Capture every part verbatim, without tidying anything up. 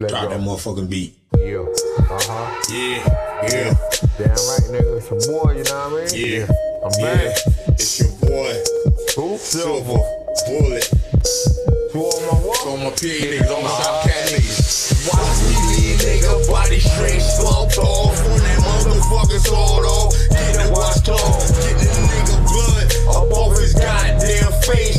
Drop that motherfucking beat. Yeah. Uh-huh. Yeah. Yeah. Damn right, nigga. It's your boy, you know what I mean? Yeah. I'm Yeah. back. It's your boy. Who? Silver. Bullet. Who on my wall? On my P niggas, on my South Cat niggas. Watch T V, nigga, body straight slumped off. On that motherfucker sawed off. Get the watch off. Get the nigga blood up off his goddamn face.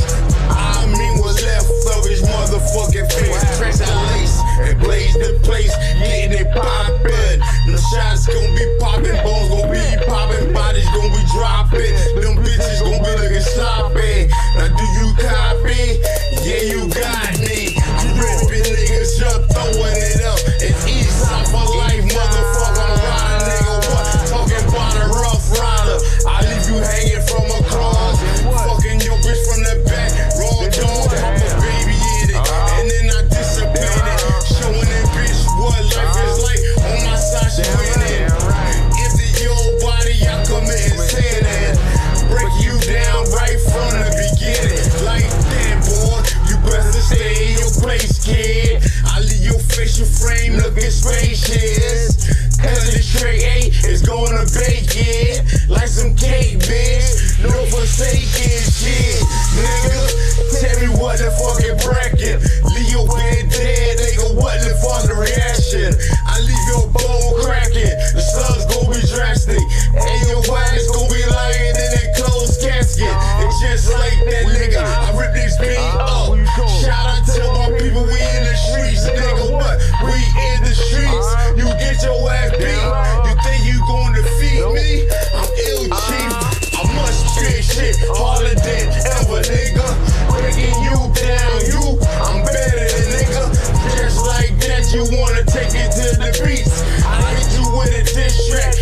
I mean what's left of his motherfucking face. Tracks and lace and blaze the place. Getting it poppin'. The shots gon' be poppin'. Bones gon' be poppin'. Bodies gon' be droppin'. Them bitches gon' be looking sloppy. Now do you copy? Yeah, you got me. You rippin' niggas up, throwin' it up. It's east side for life, motherfucker. I'm riding, nigga. What? Talking about a rough rider. I leave you hanging from a cross. Fucking your bitch from the back. Raw dog, pop a baby in it. And then I dissipated. Showing that bitch what life is like. On my side, she winning. Empty your body, I commit insanity. Break you down right from the beginning. Like that, boy. You better stay in your place, kid. I leave your facial frame looking spacious. Cause the straight eight is gonna bake it like some cake, bitch. No forsaken shit, nigga. Tell me what the fucking bracket. Leave your bed dead, nigga. What the fucking reaction? I leave your bone cracking. The sun's gonna be drastic. And your ass gonna be lying in a closed casket. And just like that, nigga, I rip this beat up. Shout out to my people, we in the streets, nigga. What? We in the streets. You get your ass beat. You think you gonna defeat me? I'm ill, chief. I must spit shit harder than ever, nigga. Breaking you down, you, I'm better than nigga. Just like that, you wanna take it to the beats. I hit you with a diss track.